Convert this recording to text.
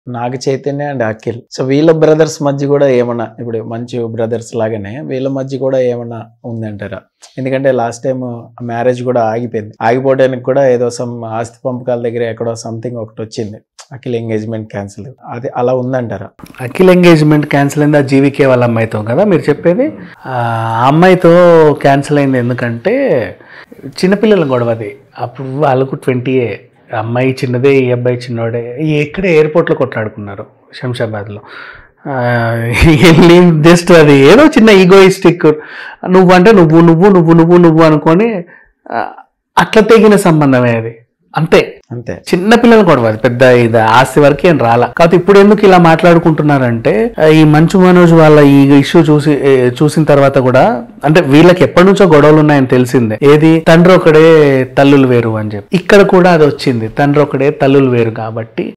Naga Chaitanya and Akhil. So వీళ్ళ brothers మధ్య కూడా ఏమన్నా, ఇప్పుడు మంచి బ్రదర్స్ లాగానే వీళ్ళ మధ్య కూడా ఏమన్నా ఉందంటారా? ఎందుకంటే లాస్ట్ టైం మ్యారేజ్ కూడా ఆగిపోయింది. ఆగిపోవడానికి కూడా ఏదో సమ్ ఆస్తి పంపకాల దగ్గర ఎక్కడో సంథింగ్ ఒకటి వచ్చింది. అఖిల్ ఎంగేజ్మెంట్ క్యాన్సిల్, అది అలా ఉందంటారా? అఖిల్ ఎంగేజ్మెంట్ క్యాన్సిల్ అయింది ఆ జీవికే వాళ్ళ అమ్మాయితో కదా మీరు చెప్పేది? ఆ అమ్మాయితో క్యాన్సిల్ అయింది ఎందుకంటే చిన్నపిల్లల గొడవది. అప్పుడు వాళ్ళకు 20 అమ్మాయి చిన్నదే, ఈ అబ్బాయి చిన్నోడే. ఎక్కడే ఎయిర్పోర్ట్లో కొట్లాడుకున్నారు శంషాబాద్లో. జస్ట్ అది ఏదో చిన్న ఈగోయిస్టిక్, నువ్వు అంటే నువ్వు నువ్వు నువ్వు నువ్వు నువ్వు అనుకొని అట్లా తెగిన సంబంధమే అది. అంతే అంతే, చిన్న పిల్లలు కూడా అది పెద్ద ఇది ఆస్తి వరకు ఏం రాలా. కాబట్టి ఇప్పుడు ఎందుకు ఇలా మాట్లాడుకుంటున్నారంటే ఈ మంచు మనోజ్ వాళ్ళ ఈ ఇష్యూ చూసిన తర్వాత కూడా, అంటే వీళ్ళకి ఎప్పటి నుంచో గొడవలు ఉన్నాయని తెలిసిందే. ఏది తండ్రి ఒకడే తల్లులు వేరు అని చెప్పి, ఇక్కడ కూడా అది వచ్చింది తండ్రి ఒకడే తల్లులు వేరు. కాబట్టి